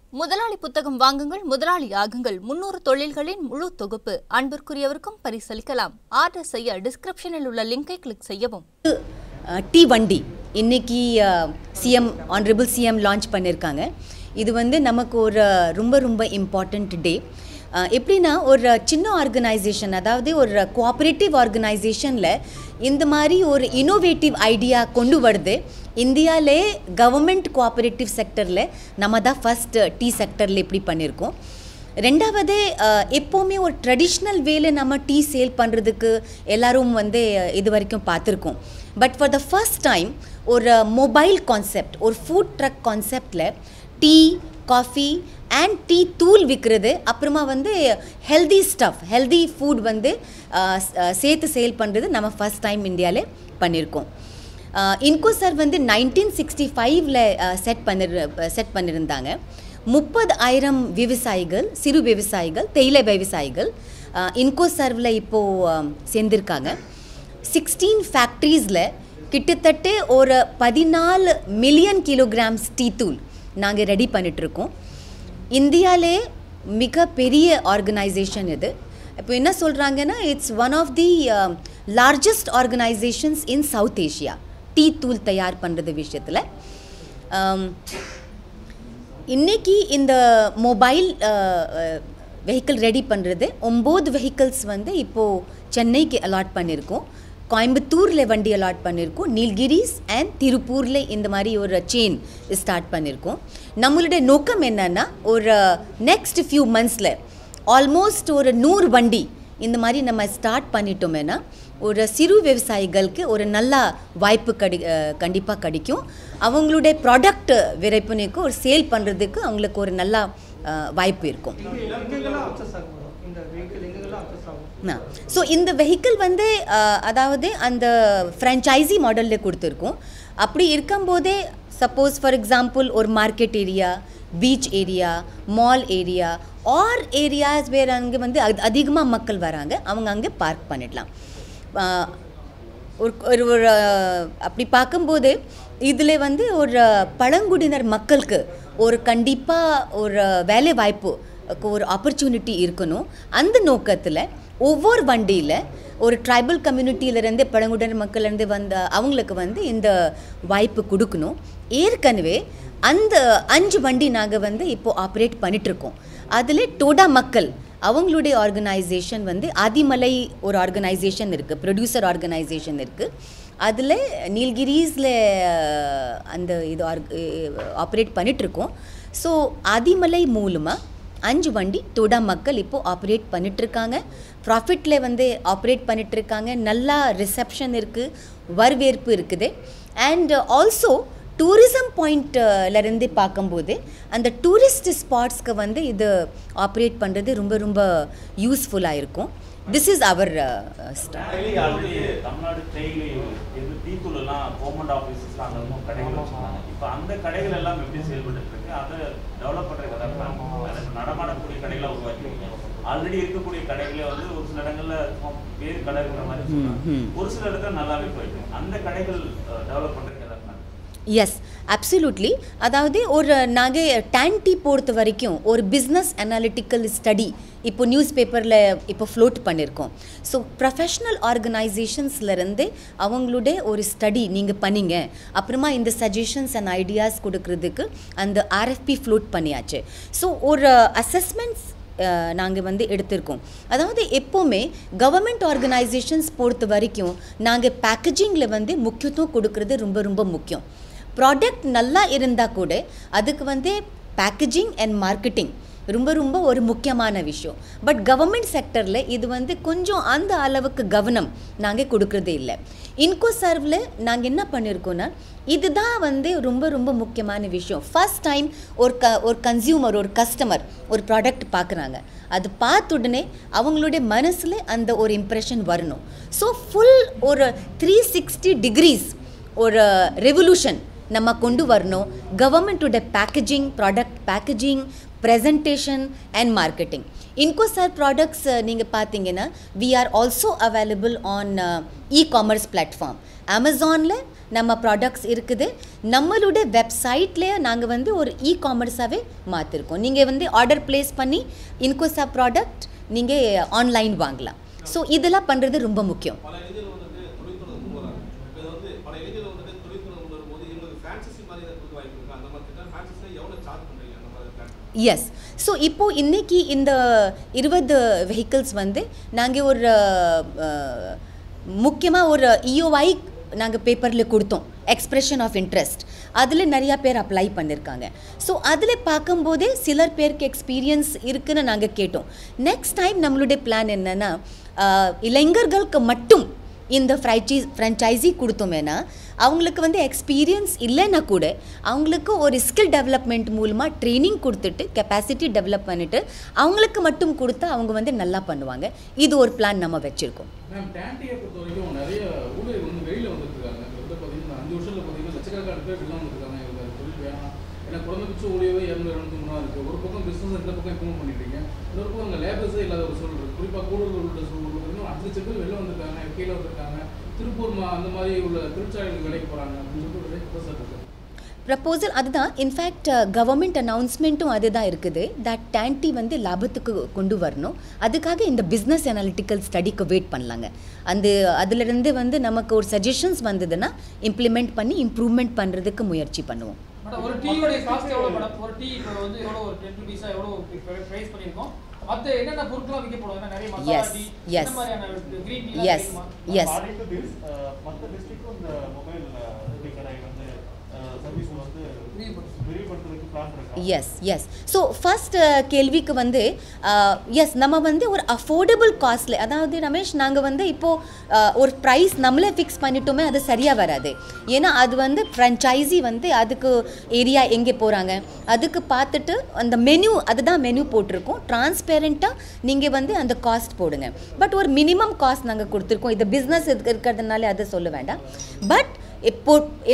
முதலாளி புத்தகம் வாங்குங்கள், முதலாளி ஆகுங்கள். 300 தொழில்களின் முழு தொகுப்பு. அன்பிற்குரியவருக்கும் பரிசளிக்கலாம். ஆர்டர் செய்ய டிஸ்கிரிப்ஷனில் உள்ள லிங்கை கிளிக் செய்யவும். டீ வண்டி இன்னைக்கு சிஎம் ஆனரபிள் சிஎம் லான்ச் பண்ணியிருக்காங்க. இது வந்து நமக்கு ஒரு ரொம்ப இம்பார்ட்டண்ட் டே. எப்படின்னா ஒரு சின்ன ஆர்கனைசேஷன், அதாவது ஒரு கோஆப்ரேட்டிவ் ஆர்கனைசேஷனில் இந்த மாதிரி ஒரு இன்னோவேட்டிவ் ஐடியா கொண்டு வருது. இந்தியாவிலே கவர்மெண்ட் கோஆப்ரேட்டிவ் செக்டரில் நம்ம தான் ஃபஸ்ட் டீ செக்டரில் இப்படி பண்ணியிருக்கோம். ரெண்டாவது, எப்போவுமே ஒரு ட்ரெடிஷ்னல் வேல நம்ம டீ சேல் பண்ணுறதுக்கு எல்லோரும் வந்து இது வரைக்கும் பார்த்துருக்கோம். But for the first time ஒரு மொபைல் கான்செப்ட், ஒரு ஃபுட் ட்ரக் கான்செப்டில் டீ, காஃபி அண்ட் டீ தூள் விற்கிறது, அப்புறமா வந்து ஹெல்தி ஸ்டஃப், ஹெல்தி ஃபுட் வந்து சேர்த்து சேல் பண்ணுறது நம்ம ஃபஸ்ட் டைம் இந்தியாவில் பண்ணியிருக்கோம். இன்கோ சார் வந்து 1965 செட் பண்ணியிருந்தாங்க. 30,000 விவசாயிகள், சிறு விவசாயிகள், தேயிலை விவசாயிகள் இன்கோ சர்வில் இப்போது சேர்ந்துருக்காங்க. 16 ஃபேக்ட்ரிஸில் கிட்டத்தட்ட ஒரு 14 மில்லியன் கிலோகிராம்ஸ் டீ தூள் நாங்கள் ரெடி பண்ணிகிட்ருக்கோம். இந்தியாவிலே மிக பெரிய ஆர்கனைசேஷன் இது. இப்போ என்ன சொல்கிறாங்கன்னா, it's one of the largest organisations in south Asia tea தூள் தயார் பண்ணுறது விஷயத்தில். இன்றைக்கி இந்த மொபைல் வெஹிக்கிள் ரெடி பண்ணுறது 9 வெஹிக்கிள்ஸ் வந்து இப்போது சென்னைக்கு அலாட் பண்ணியிருக்கோம். கோயம்புத்தூரில் வண்டி அலாட் பண்ணியிருக்கோம். நீல்கிரிஸ் அண்ட் திருப்பூரில் இந்த மாதிரி ஒரு செயின் ஸ்டார்ட் பண்ணியிருக்கோம். நம்மளுடைய நோக்கம் என்னென்னா, ஒரு நெக்ஸ்ட் ஃபியூ மந்த்ஸில் ஆல்மோஸ்ட் ஒரு 100 வண்டி இந்த மாதிரி நம்ம ஸ்டார்ட் பண்ணிட்டோமேனா ஒரு சிறு விவசாயிகளுக்கு ஒரு நல்ல வாய்ப்பு கண்டிப்பாக கிடைக்கும். அவங்களுடைய ப்ராடக்ட் விற்பனைக்கு ஒரு சேல் பண்ணுறதுக்கு அவங்களுக்கு ஒரு நல்ல வாய்ப்பு இருக்கும். ஸோ இந்த வெஹிக்கிள் வந்து அதாவது அந்த ஃப்ரான்ச்சைசி மாடலில் கொடுத்துருக்கோம். அப்படி இருக்கும்போதே சப்போஸ் ஃபார் எக்ஸாம்பிள் ஒரு market area, beach area, mall area or areas வேறு அங்கே வந்து அதிகமாக மக்கள் வராங்க, அவங்க அங்கே பார்க் பண்ணிடலாம். ஒரு ஒரு அப்படி பார்க்கும்போது இதில் வந்து ஒரு பழங்குடியினர் மக்களுக்கு ஒரு கண்டிப்பாக ஒரு வேலை வாய்ப்பு, ஒரு ஆப்பர்ச்சுனிட்டி இருக்கணும். அந்த நோக்கத்தில் ஒவ்வொரு வண்டியில் ஒரு ட்ரைபல் கம்யூனிட்டியிலேருந்து, பழங்குடியினர் மக்கள்லேருந்து வந்த அவங்களுக்கு வந்து இந்த வாய்ப்பு கொடுக்கணும். ஏற்கனவே அந்த 5 வண்டி நாங்கள் வந்து இப்போது ஆப்ரேட் பண்ணிகிட்ருக்கோம். அதில் டோடா மக்கள் அவங்களுடைய ஆர்கனைசேஷன் வந்து ஆதிமலை ஒரு ஆர்கனைசேஷன் இருக்குது, ப்ரொடியூசர் ஆர்கனைசேஷன் இருக்குது. அதில் நீல்கிரிஸில் அந்த இது ஆப்ரேட் பண்ணிகிட்ருக்கோம். ஸோ ஆதிமலை மூலமாக 5 வண்டி டோடா மக்கள் இப்போது ஆப்ரேட் பண்ணிகிட்ருக்காங்க. ப்ராஃபிட்டில் வந்து ஆப்ரேட் பண்ணிகிட்ருக்காங்க. நல்லா ரிசப்ஷன் இருக்குது, வரவேற்பு இருக்குது. அண்ட் ஆல்சோ டூரிசம் பாயிண்ட்லேருந்து பார்க்கும்போது அந்த டூரிஸ்ட் ஸ்பாட்ஸ்க்கு வந்து இது ஆப்ரேட் பண்ணுறது ரொம்ப யூஸ்ஃபுல்லாக இருக்கும். திஸ் இஸ் அவர் தமிழ்நாடு தேயிலை டீ தூளெல்லாம் கவர்மெண்ட் ஆஃபீஸஸ்ல அங்கே கடைகள் வச்சுருக்காங்க. இப்போ அந்த கடைகள் எல்லாம் எப்படி செயல்பட்டு இருக்கு, அதை டெவலப் பண்ணுறதுக்கு நடமாடக்கூடிய கடைகளை உருவாக்கி ஆல்ரெடி இருக்கக்கூடிய கடைகளே வந்து ஒரு சில இடங்களில் வேறு கடை இருக்கிற மாதிரி ஒரு சில இடத்துல நல்லாவே போயிட்டு அந்த கடைகள் டெவலப் பண்ணுறதுக்கு எஸ், அப்சல்யூட்லி. அதாவது ஒரு நாங்கள் டேன் டீ பொறுத்த வரைக்கும் ஒரு பிஸ்னஸ் அனாலிட்டிக்கல் ஸ்டடி இப்போ நியூஸ் பேப்பரில் இப்போ ஃப்ளோட் பண்ணியிருக்கோம். ஸோ ப்ரொஃபஷ்னல் ஆர்கனைசேஷன்ஸ்லேருந்து அவங்களுடைய ஒரு ஸ்டடி நீங்கள் பண்ணிங்க, அப்புறமா இந்த சஜஷன்ஸ் அண்ட் ஐடியாஸ் கொடுக்கறதுக்கு அந்த ஆர்எஃப்பி ஃப்ளோட் பண்ணியாச்சு. ஸோ ஒரு அசஸ்மெண்ட்ஸ் நாங்கள் வந்து எடுத்திருக்கோம். அதாவது எப்போவுமே கவர்மெண்ட் ஆர்கனைசேஷன்ஸ் பொறுத்த வரைக்கும் நாங்கள் பேக்கேஜிங்கில் வந்து முக்கியத்துவம் கொடுக்கறது ரொம்ப முக்கியம். ப்ராடக்ட் நல்லா இருந்தால் கூட அதுக்கு வந்து பேக்கேஜிங் அண்ட் மார்க்கெட்டிங் ரொம்ப ஒரு முக்கியமான விஷயம். பட் கவர்மெண்ட் செக்டரில் இது வந்து கொஞ்சம் அந்த அளவுக்கு கவனம் நாங்கள் கொடுக்குறதே இல்லை. இன்கோ சர்வில் நாங்கள் என்ன பண்ணியிருக்கோன்னா, இதுதான் வந்து ரொம்ப முக்கியமான விஷயம். ஃபர்ஸ்ட் டைம் ஒரு கன்சியூமர், ஒரு கஸ்டமர் ஒரு ப்ராடக்ட் பார்க்குறாங்க, அது பார்த்த உடனே அவங்களுடைய மனசில் அந்த ஒரு இம்ப்ரெஷன் வரணும். ஸோ ஃபுல் ஒரு 360 டிகிரிஸ் ஒரு ரெவல்யூஷன் நம்ம கொண்டு வரணும். கவர்மெண்ட்டோட packaging, product packaging, presentation and marketing. Indcoserve products நீங்கள் பார்த்தீங்கன்னா we are also available on e-commerce platform. அமேசானில் நம்ம ப்ராடக்ட்ஸ் இருக்குது. நம்மளுடைய வெப்சைட்லேயே நாங்கள் வந்து ஒரு காமர்ஸாகவே மாற்றிருக்கோம். நீங்கள் வந்து ஆர்டர் ப்ளேஸ் பண்ணி இன்கோசா ப்ராடக்ட் நீங்கள் ஆன்லைன் வாங்கலாம். ஸோ இதெல்லாம் பண்ணுறது ரொம்ப முக்கியம். எஸ். ஸோ இப்போது இன்றைக்கி இந்த 20 வெஹிக்கிள்ஸ் வந்து நாங்கள் ஒரு முக்கியமாக ஒரு EOI நாங்கள் பேப்பரில் கொடுத்தோம், எக்ஸ்பிரஷன் ஆஃப் இன்ட்ரெஸ்ட். அதில் நிறையா பேர் அப்ளை பண்ணியிருக்காங்க. ஸோ அதில் பார்க்கும்போதே சிலர் பேருக்கு எக்ஸ்பீரியன்ஸ் இருக்குதுன்னு நாங்கள் கேட்டோம். நெக்ஸ்ட் டைம் நம்மளுடைய பிளான் என்னென்னா இளைஞர்களுக்கு மட்டும் இந்த ஃப்ரான்ச்சைஸி கொடுத்தோமேனா அவங்களுக்கு வந்து எக்ஸ்பீரியன்ஸ் இல்லைன்னா கூட அவங்களுக்கு ஒரு ஸ்கில் டெவலப்மெண்ட் மூலமாக ட்ரைனிங் கொடுத்துட்டு கெப்பாசிட்டி டெவலப் பண்ணிவிட்டு அவங்களுக்கு மட்டும் கொடுத்தா அவங்க வந்து நல்லா பண்ணுவாங்க. இது ஒரு பிளான் நம்ம வச்சுருக்கோம். மேம், டாண்டியை பொறுத்த வரைக்கும் நிறைய ஊழியர் வந்து வெளியில் வந்துருக்காங்க. வந்து பார்த்தீங்கன்னா 5 வருஷத்தில் பார்த்தீங்கன்னா லட்சக்கணக்கான பேர் வெளியில் வந்துருக்காங்க. இவங்க தொழில் வேணாம், ஏன்னா குறைந்தபட்ச ஊழியவே 200-200 இருக்குது. ஒரு பக்கம் பிஸ்னஸ் இந்த பக்கம் இம்ப்ரூவ் பண்ணிட்டீங்க, இன்னொரு பக்கம் அங்கே லேபர்ஸே இல்லாத ஒரு சூழல் இருக்குது. குறிப்பாக கூடுதல் உள்ள சூழல் 5 லட்சம் பேர் வெளில வந்திருக்காங்க, கீழே வந்திருக்காங்க. திருப்பூர் அந்த மாதிரி உள்ள தொழிற்சாலைகள் வேலைக்கு போகிறாங்க அப்படின்னு சொல்லிட்டு ஒரு ப்ரொபோசல் இருக்குது. ப்ரப்போசல் அதுதான். இன்ஃபேக்ட் கவர்மெண்ட் அனௌன்ஸ்மெண்ட்டும் அதுதான் இருக்குது. தட் டாண்டி வந்து லாபத்துக்கு கொண்டு வரணும். அதுக்காக இந்த பிஸ்னஸ் அனாலிட்டிக்கல் ஸ்டடிக்கு வெயிட் பண்ணலாங்க. அதிலிருந்து வந்து நமக்கு ஒரு சஜஷன்ஸ் வந்ததுன்னா இம்ப்ளிமெண்ட் பண்ணி இம்ப்ரூவ்மெண்ட் பண்ணுறதுக்கு முயற்சி பண்ணுவோம். ஒரு டீயோட காஸ்ட் எவ்வளோ மேடம்? ஒரு டீ இப்போ வந்து எவ்வளோ, ஒரு 10 ரூபீஸா எவ்வளோ ப்ரைஸ் பண்ணியிருக்கோம்? மற்ற என்னென்ன பொருட்கள்லாம் விற்கப்படுவாங்க? நிறைய மசாலா டீ, என்ன மாதிரியான கிரீன் டீ? S S. மற்ற டிஸ்ட்ரிக்ட்டும் இந்த மொபைல் டீ கடை வந்து சர்வீஸ் வந்து விரிவுபடுத்துறதுக்கு பிளான் இருக்கு. Yes yes. ஸோ ஃபர்ஸ்ட் கேள்விக்கு வந்து எஸ், நம்ம வந்து ஒரு அஃபோர்டபுள் காஸ்ட்ல, அதாவது ரமேஷ் நாங்கள் வந்து இப்போது ஒரு ப்ரைஸ் நம்மளே ஃபிக்ஸ் பண்ணிட்டோமே அது சரியாக வராது. ஏன்னா அது வந்து ஃப்ரான்ச்சைஸி வந்து அதுக்கு ஏரியா எங்கே போகிறாங்க அதுக்கு பார்த்துட்டு அந்த மெனு, அதுதான் மெனு போட்டிருக்கோம். டிரான்ஸ்பேரண்ட்டாக நீங்கள் வந்து அந்த காஸ்ட் போடுங்க. பட் ஒரு மினிமம் காஸ்ட் நாங்கள் கொடுத்துருக்கோம். இது பிஸ்னஸ் இருக்கிறதுனால அதை சொல்ல வேண்டாம். பட் இப்போ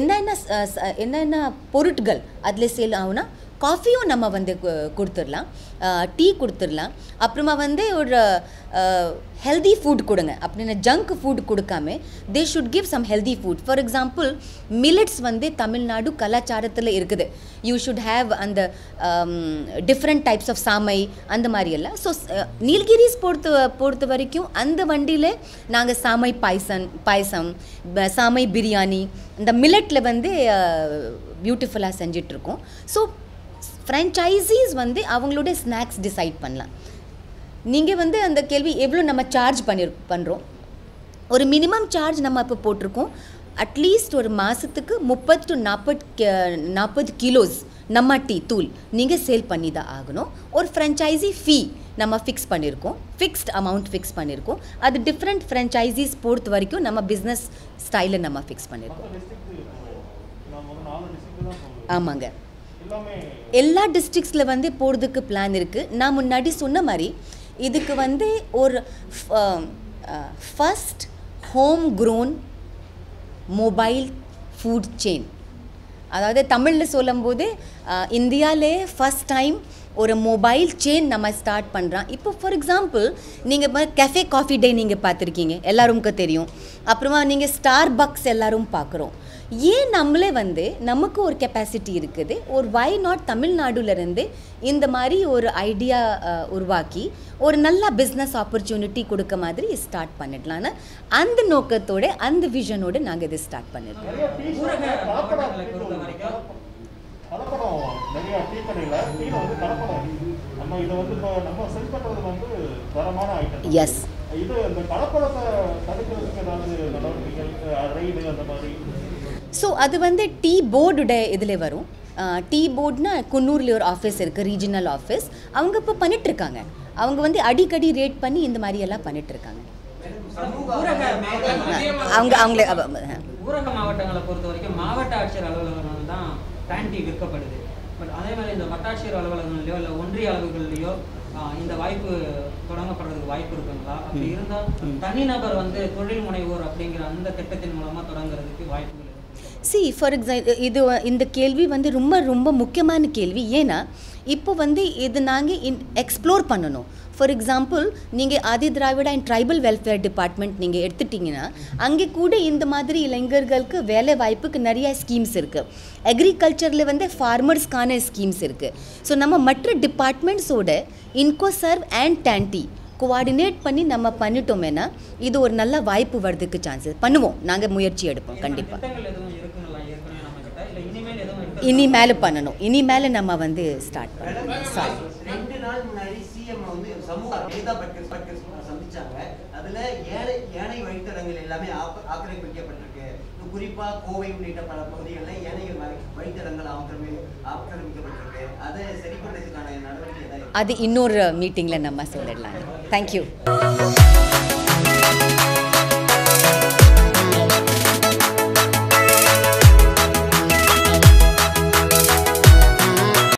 என்னென்ன பொருட்கள் அதில் சேல் ஆகுனா, காஃபியும் நம்ம வந்து கொடுத்துடலாம், டீ கொடுத்துடலாம். அப்புறமா வந்து ஒரு ஹெல்தி ஃபுட் கொடுங்க. அப்படின்னு ஜங்க் ஃபுட் கொடுக்காம they should give some healthy food. For example millets வந்து தமிழ்நாடு கலாச்சாரத்தில் இருக்குது. யூ ஷுட் ஹேவ் அந்த டிஃப்ரெண்ட் டைப்ஸ் ஆஃப் சாமை அந்த மாதிரியெல்லாம். ஸோ நீலகிரிஸ் பொறுத்த வரைக்கும் அந்த வண்டியில் நாங்கள் சாமை பாயசம், சாமை பிரியாணி, இந்த மில்லட்டில் வந்து பியூட்டிஃபுல்லாக செஞ்சிட்ருக்கோம். ஸோ ஃப்ரான்ச்சைஸீஸ் வந்து அவங்களோட ஸ்நாக்ஸ் டிசைட் பண்ணலாம். நீங்கள் வந்து அந்த கேள்வி எவ்வளோ நம்ம சார்ஜ் பண்ணுறோம், ஒரு மினிமம் சார்ஜ் நம்ம இப்போ போட்டிருக்கோம். அட்லீஸ்ட் ஒரு மாதத்துக்கு 30 to 40 கிலோஸ் நம்ம டீ தூள் நீங்கள் சேல் பண்ணி தான் ஆகணும். ஒரு ஃப்ரான்ச்சைஸி ஃபீ நம்ம ஃபிக்ஸ் பண்ணியிருக்கோம், ஃபிக்ஸ்ட் அமௌண்ட் ஃபிக்ஸ் பண்ணியிருக்கோம். அது டிஃப்ரெண்ட் ஃப்ரான்ச்சைஸீஸ் பொறுத்த வரைக்கும் நம்ம பிஸ்னஸ் ஸ்டைலை நம்ம ஃபிக்ஸ் பண்ணியிருக்கோம். ஆமாங்க, எல்லா டிஸ்ட்ரிக்ஸில் வந்து போகிறதுக்கு பிளான் இருக்குது. நான் முன்னாடி சொன்ன மாதிரி இதுக்கு வந்து ஒரு first home grown mobile food chain, அதாவது தமிழில் சொல்லும்போது இந்தியாவிலே ஃபஸ்ட் டைம் ஒரு மொபைல் செயின் நம்ம ஸ்டார்ட் பண்ணுறோம். இப்போ ஃபார் எக்ஸாம்பிள் நீங்கள் கெஃபே காஃபி டே நீங்கள் பார்த்துருக்கீங்க, எல்லாருக்கும் தெரியும். அப்புறமா நீங்கள் ஸ்டார்பக்ஸ் எல்லாரும் பார்க்குறோம். ஏன் நம்மளே வந்து நமக்கு ஒரு கெப்பாசிட்டி இருக்குது, ஒரு வை நாட் தமிழ்நாடுலேருந்து இந்த மாதிரி ஒரு ஐடியா உருவாக்கி ஒரு நல்ல பிஸ்னஸ் ஆப்பர்ச்சுனிட்டி கொடுக்க மாதிரி ஸ்டார்ட் பண்ணிடலான்னு அந்த நோக்கத்தோடு அந்த விஷனோடு நாங்கள் இதை ஸ்டார்ட் பண்ணிடுறோம். கலப்படம் நிறைய டீ கடையில் டீயில் வந்து கலப்படம் நம்ம இதை வந்து இப்போ நம்ம செல் பண்ணுறது வந்து தரமான ஐட்டம். எஸ், இது இந்த கலப்படத்தை தடுக்கிறதுக்கு ஏதாவது நடவடிக்கைகள், ரைடு அந்த மாதிரி? ஸோ அது வந்து டீ போர்டுட இதில் வரும். டீ போர்டுனா குன்னூரில் ஒரு ஆஃபீஸ் இருக்குது, ரீஜனல் ஆஃபீஸ். அவங்க இப்போ பண்ணிகிட்ருக்காங்க. அவங்க வந்து அடிக்கடி ரேட் பண்ணி இந்த மாதிரி எல்லாம் பண்ணிகிட்ருக்காங்க. அவங்களே ஊரக மாவட்டங்களை பொறுத்த வரைக்கும் மாவட்ட ஆட்சியர் அலுவலகங்கள் தான் டாண்டி விற்கப்படுது. பட் அதே மாதிரி இந்த வட்டாட்சியர் அலுவலகங்கள்லையோ இல்லை ஒன்றிய அளவுகள்லையோ இந்த வாய்ப்பு தொடங்கப்படுறதுக்கு வாய்ப்பு இருக்குங்களா? அப்படி இருந்தால் தனிநபர் வந்து தொழில் முனைவோர் அப்படிங்கிற அந்த திட்டத்தின் மூலமாக தொடங்குறதுக்கு வாய்ப்புகள்? ஃபார் எக்ஸாம்பிள் இந்த கேள்வி வந்து ரொம்ப ரொம்ப முக்கியமான கேள்வி. ஏன்னா இப்போ வந்து இது நாங்கள் எக்ஸ்ப்ளோர் பண்ணணும். ஃபார் எக்ஸாம்பிள் நீங்கள் Adi Dravida and tribal welfare department நீங்கள் எடுத்துட்டிங்கன்னா அங்கே கூட இந்த மாதிரி இளைஞர்களுக்கு வேலை வாய்ப்புக்கு நிறைய ஸ்கீம்ஸ் இருக்குது. அக்ரிகல்ச்சரில் வந்து ஃபார்மர்ஸ்க்கான ஸ்கீம்ஸ் இருக்குது. ஸோ நம்ம மற்ற டிபார்ட்மெண்ட்ஸோட இன்கோசர்வ் அண்ட் டேன்டி கோஆர்டினேட் பண்ணி நம்ம பண்ணிட்டோமேனா இது ஒரு நல்ல வாய்ப்பு வர்றதுக்கு சான்சஸ் பண்ணுவோம். நாங்கள் முயற்சி எடுப்போம் கண்டிப்பாக. இனிமேல் பண்ணணும். இனிமேல் நம்ம வந்து ஸ்டார்ட் பண்ணணும். 2 நாள் முன்னாடி சிஎம் வந்து சமூக சந்திச்சாங்க. அதுல ஏனை வழித்தடங்கள் எல்லாமே ஆக்கிரமிக்கப்பட்டிருக்கு. குறிப்பா கோவை உள்ளிட்ட பல பகுதிகளில் ஏனைகள் வழித்தடங்கள் ஆக்கிரமிக்கப்பட்டிருக்கு. அதை சரி பண்ணுறதுக்கான நடவடிக்கை அது இன்னொரு மீட்டிங்கில் நம்ம சொல்லிடலாம். தேங்க்யூ.